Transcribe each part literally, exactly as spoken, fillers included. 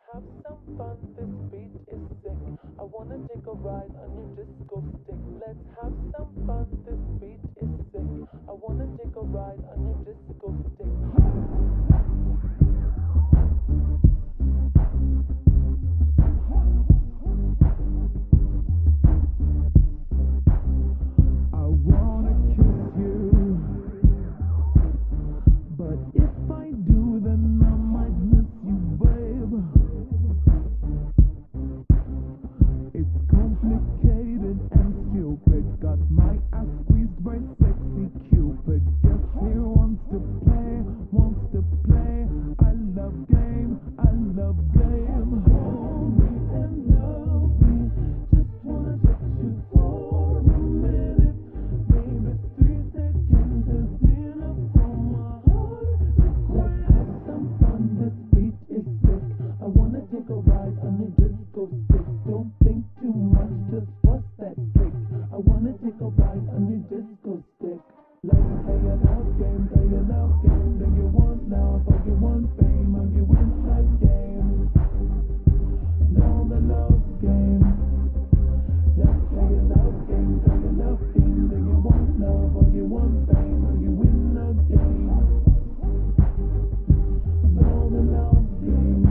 have some fun, this beat is sick. I wanna take a ride on your disco stick. Let's have some fun, this beat is sick. I wanna take a ride on your disco stick. I wanna kiss you, but if I do, then I might miss you, babe. It's complicated and stupid. Got my ass squeezed by sexy Cupid. Guess he wants to play, wants to play. I love game, I love game. Hold me and love me. Just wanna touch you for a minute. Maybe three seconds is enough for my heart. Let's have some fun, this beat is sick. I wanna take a ride on your disco stick. Don't think too much, just bust that kick. I wanna take a ride on your disco stick. Let's play a love game, play a love game. Do you want love or you want fame? Are you in the game? Know the love game. Let's play a love game, play a love game. Do you want love or you want fame? Are you in the game? Know the love game.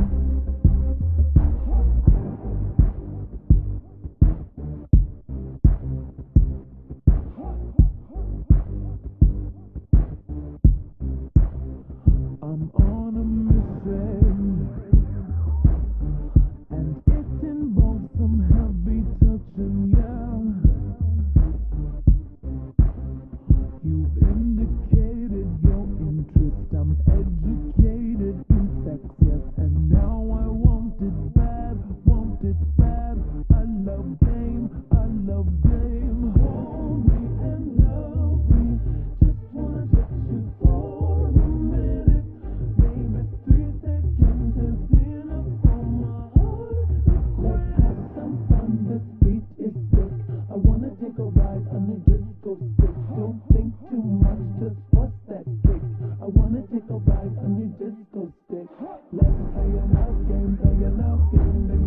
I'm on a mission, and it involves some heavy touching, yeah. You've indicated your interest, I'm educated in sex, yes, and now I want it bad, want it bad. I love game, I love game. Hold me and love me, just wanna touch you for a minute. Maybe three seconds is enough for my heart. Let's have some fun, this beat is sick. I wanna take a ride on your disco stick. Don't think too much, just bust that kick. I wanna take a ride on your disco stick. Let's play a love game, play a love game.